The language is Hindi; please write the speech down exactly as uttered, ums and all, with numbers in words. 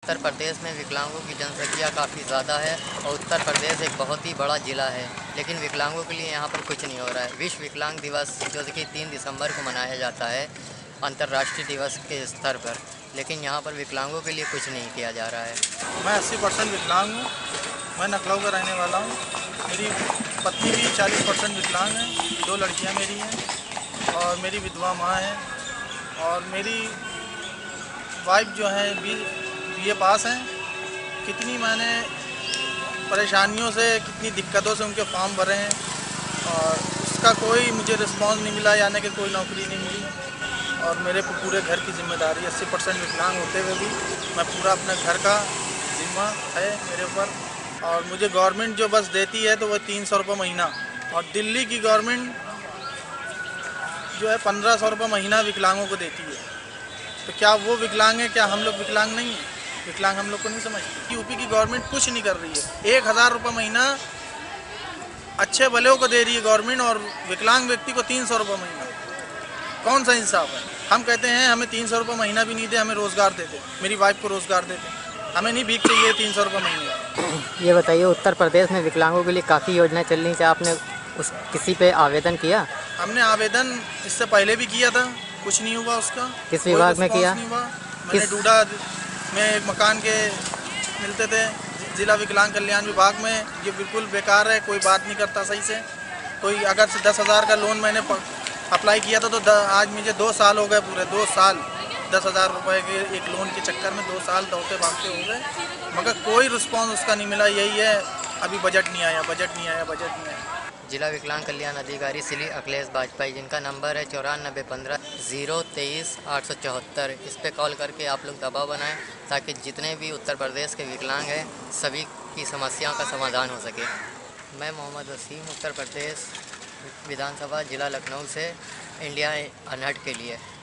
उत्तर प्रदेश में विकलांगों की जनसंख्या काफ़ी ज़्यादा है और उत्तर प्रदेश एक बहुत ही बड़ा ज़िला है, लेकिन विकलांगों के लिए यहाँ पर कुछ नहीं हो रहा है। विश्व विकलांग दिवस जो कि तीन दिसंबर को मनाया जाता है अंतर्राष्ट्रीय दिवस के स्तर पर, लेकिन यहाँ पर विकलांगों के लिए कुछ नहीं किया जा रहा है। मैं अस्सी परसेंट विकलांग हूँ। मैं नखलऊ का रहने वाला हूँ। मेरी पत्नी भी चालीस परसेंट विकलांग है। दो लड़कियाँ मेरी हैं और मेरी विधवा माँ है और मेरी वाइफ जो है बी बी ए पास हैं। कितनी मैंने परेशानियों से, कितनी दिक्कतों से उनके फॉर्म भरे हैं और उसका कोई मुझे रिस्पॉन्स नहीं मिला, यानी कि कोई नौकरी नहीं मिली। और मेरे पूरे घर की जिम्मेदारी, अस्सी परसेंट विकलांग होते हुए भी मैं पूरा अपने घर का जिम्मा है मेरे ऊपर। और मुझे गवर्नमेंट जो बस देती है तो वो तीन सौ रुपये महीना, और दिल्ली की गवर्नमेंट जो है पंद्रह सौ रुपये महीना विकलांगों को देती है। तो क्या वो विकलांग है? क्या हम लोग विकलांग नहीं हैं? विकलांग हम लोग को नहीं समझती। यूपी की गवर्नमेंट कुछ नहीं कर रही है। एक हज़ार रुपये महीना अच्छे भले को दे रही है गवर्नमेंट और विकलांग व्यक्ति को तीन सौ रुपये महीना। कौन सा इंसाफ है? हम कहते हैं हमें तीन सौ रुपये महीना भी नहीं दे, हमें रोज़गार दे दे, मेरी वाइफ को रोज़गार दे दे, हमें नहीं भीख चाहिए तीन सौ रुपये महीने। ये बताइए, उत्तर प्रदेश में विकलांगों के लिए काफ़ी योजनाएं चल रही, क्या आपने उस किसी पे आवेदन किया? हमने आवेदन इससे पहले भी किया था, कुछ नहीं हुआ उसका। किस विभाग में किया? नहीं हुआ। मैंने डूडा में एक मकान के मिलते थे, जिला विकलांग कल्याण विभाग में। ये बिल्कुल बेकार है, कोई बात नहीं करता सही से। कोई अगर से दस हज़ार का लोन मैंने अप्लाई किया था तो आज मुझे दो साल हो गए, पूरे दो साल दस हज़ार रुपये के एक लोन के चक्कर में दो साल दौड़ते भागते हो गए, मगर कोई रिस्पॉन्स उसका नहीं मिला। यही है, अभी बजट नहीं आया, बजट नहीं आया, बजट नहीं आया। जिला विकलांग कल्याण अधिकारी श्री अखिलेश वाजपेयी, जिनका नंबर है चौरानबे पंद्रह जीरो तेईस आठ सौ चौहत्तर, इस पर कॉल करके आप लोग दबाव बनाएं ताकि जितने भी उत्तर प्रदेश के विकलांग हैं सभी की समस्याओं का समाधान हो सके। मैं मोहम्मद वसीम, उत्तर प्रदेश विधानसभा जिला लखनऊ से इंडिया अनहट के लिए।